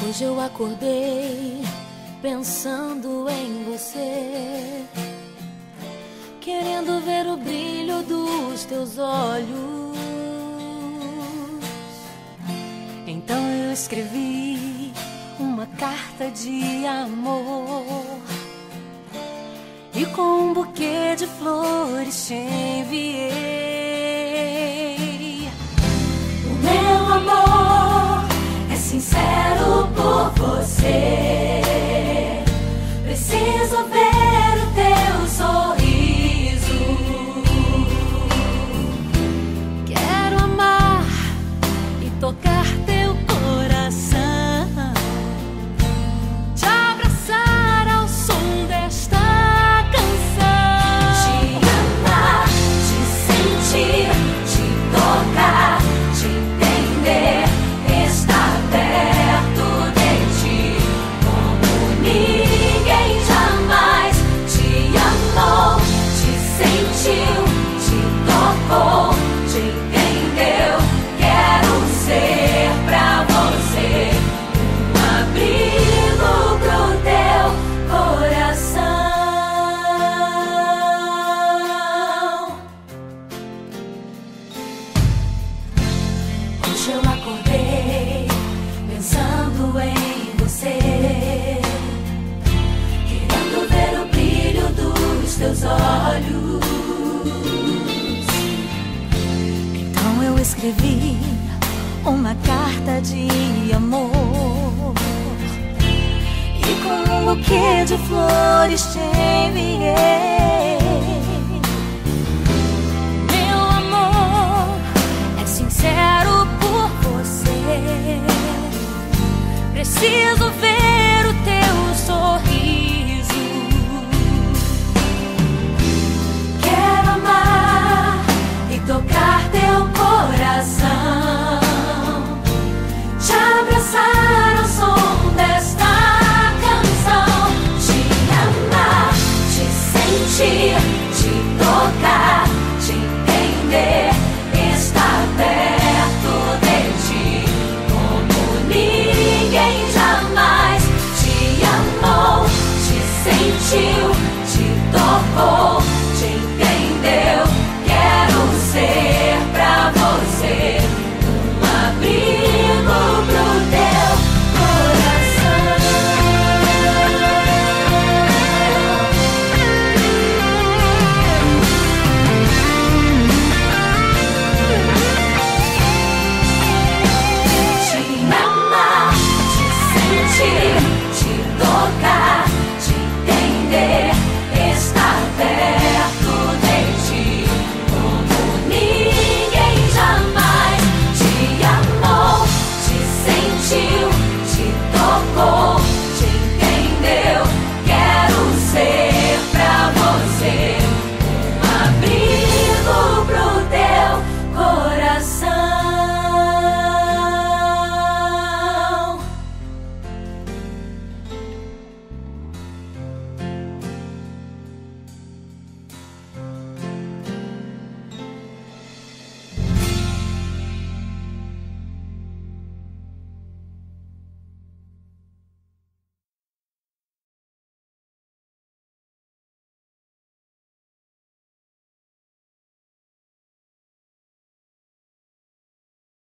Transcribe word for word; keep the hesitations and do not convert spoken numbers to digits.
Hoje eu acordei pensando em você, querendo ver o brilho dos teus olhos. Então eu escrevi uma carta de amor e com um buquê de flores te enviei. O meu amor é sincero por você. Preciso ver o teu sorriso. Quero amar e tocar teu coração, te abraçar ao som desta canção. Te amar, te sentir, te tocar, te entender, estar perto de ti como ninguém jamais te amou, te sentiu, te tocou, te entendeu. Quero ser pra você um abrigo pro teu coração. Hoje eu acordei pensando em você, querendo ver o brilho dos teus olhos. Então eu escrevi uma carta de amor e com um buquê de flores te enviei. Meu amor é sincero por você. Preciso ver